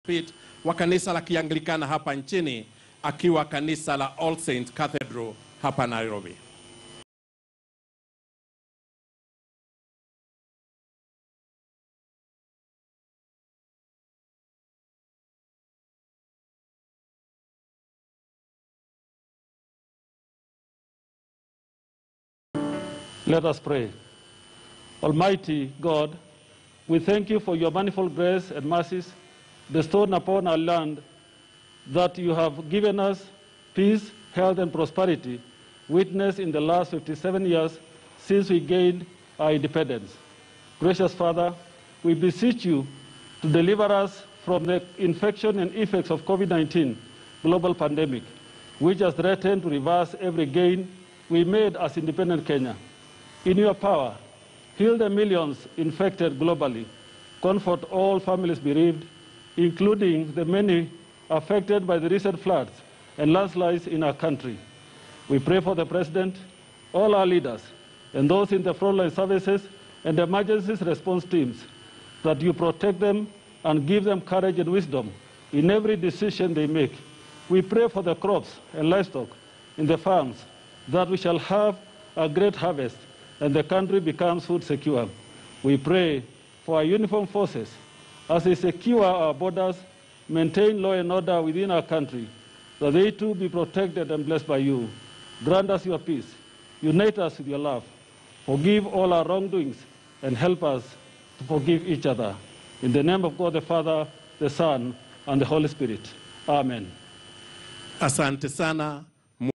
sapit wa kanisa la Kianglikana hapa nchini, akiwa kanisa la All Saints Cathedral hapa Nairobi. Let us pray. Almighty God, we thank you for your manifold grace and mercies bestowed upon our land, that you have given us peace, health, and prosperity, witnessed in the last 57 years since we gained our independence. Gracious Father, we beseech you to deliver us from the infection and effects of COVID-19 global pandemic, which has threatened to reverse every gain we made as independent Kenya. In your power, heal the millions infected globally, comfort all families bereaved, including the many affected by the recent floods and landslides in our country. We pray for the President, all our leaders, and those in the frontline services and emergency response teams, that you protect them and give them courage and wisdom in every decision they make. We pray for the crops and livestock in the farms, that we shall have a great harvest and the country becomes food secure. We pray for our uniformed forces as they secure our borders, maintain law and order within our country, that they too be protected and blessed by you. Grant us your peace, unite us with your love, forgive all our wrongdoings, and help us to forgive each other. In the name of God the Father, the Son, and the Holy Spirit. Amen. Asante sana.